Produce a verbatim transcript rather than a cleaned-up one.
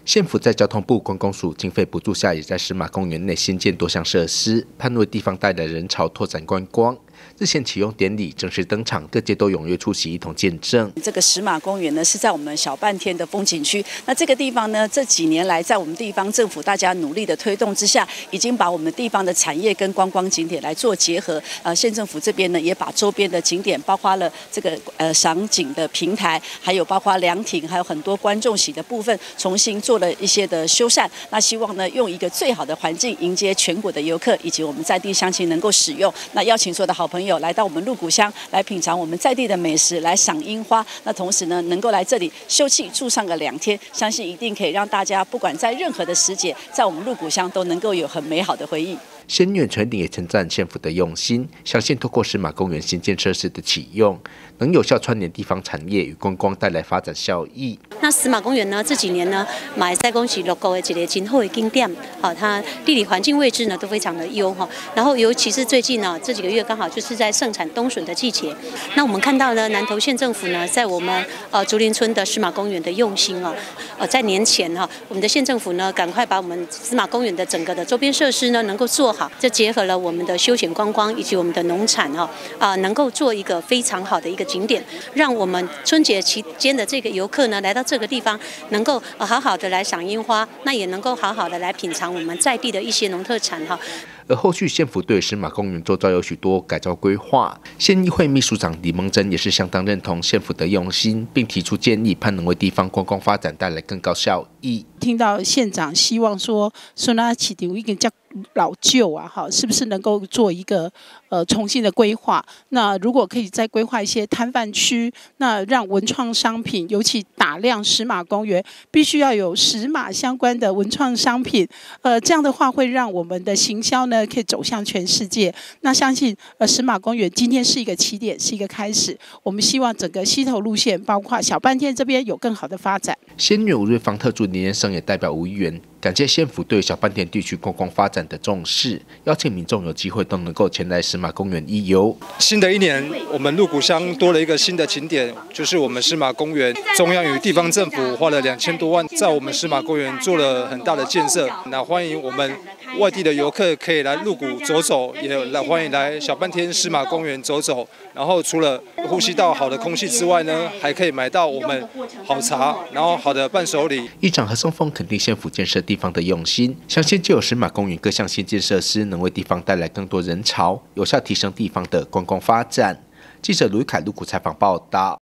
县府在交通部观光署经费补助下，也在石马公园内新建多项设施，盼为地方带来人潮，拓展观光。日前启用典礼正式登场，各界都踊跃出席，一同见证。 这个石马公园呢，是在我们小半天的风景区。那这个地方呢，这几年来在我们地方政府大家努力的推动之下，已经把我们地方的产业跟观光景点来做结合。呃，县政府这边呢，也把周边的景点，包括了这个呃赏景的平台，还有包括凉亭，还有很多观众席的部分，重新做了一些的修缮。那希望呢，用一个最好的环境迎接全国的游客以及我们在地乡亲能够使用。那邀请所有的好朋友来到我们鹿谷乡来品尝我们在地的美食，来赏樱花。那同时呢，能够来这里休憩住上个两天，相信一定可以让大家不管在任何的时节，在我们鹿谷乡都能够有很美好的回忆。 县远传鼎也称赞县府的用心，相信透过石马公园新建设施的启用，能有效串联地方产业与观光，带来发展效益。 那石马公园呢，这几年呢，马来西亚公是 logo 的一个今后的景点，好，它地理环境位置呢都非常的优哈。然后尤其是最近呢，这几个月刚好就是在盛产冬笋的季节。那我们看到呢，南投县政府呢，在我们呃竹林村的石马公园的用心哦，呃，在年前哈，我们的县政府呢，赶快把我们石马公园的整个的周边设施呢，能够做好，这结合了我们的休闲观光以及我们的农产哈，啊、呃，能够做一个非常好的一个景点，让我们春节期间的这个游客呢，来到这个地方，能够好好的来赏樱花，那也能够好好的来品尝我们在地的一些农特产哈。 而后续县府对石马公园周遭有许多改造规划，县议会秘书长李蒙珍也是相当认同县府的用心，并提出建议，盼能为地方观光发展带来更高效益。 听到县长希望说，说那起点一个叫老旧啊，哈，是不是能够做一个呃重新的规划？那如果可以再规划一些摊贩区，那让文创商品，尤其打量石马公园，必须要有石马相关的文创商品，呃，这样的话会让我们的行销呢可以走向全世界。那相信呃石马公园今天是一个起点，是一个开始。我们希望整个溪头路线，包括小半天这边有更好的发展。 县女瑞芳特助林先生也代表无议员，感谢县府对小半田地区观光发展的重视，邀请民众有机会都能够前来石马公园一游。 新的一年，我们鹿谷乡多了一个新的景点，就是我们石马公园。中央与地方政府花了两千多万，在我们石马公园做了很大的建设。那欢迎我们外地的游客可以来鹿谷走走，也来欢迎来小半天石马公园走走。然后除了呼吸到好的空气之外呢，还可以买到我们好茶，然后好的伴手礼。 议长何松峰肯定县府建设地方的用心，相信就有石马公园各项新建设施，能为地方带来更多人潮，有效提升地方的观光发展。记者卢凯鹿谷采访报道。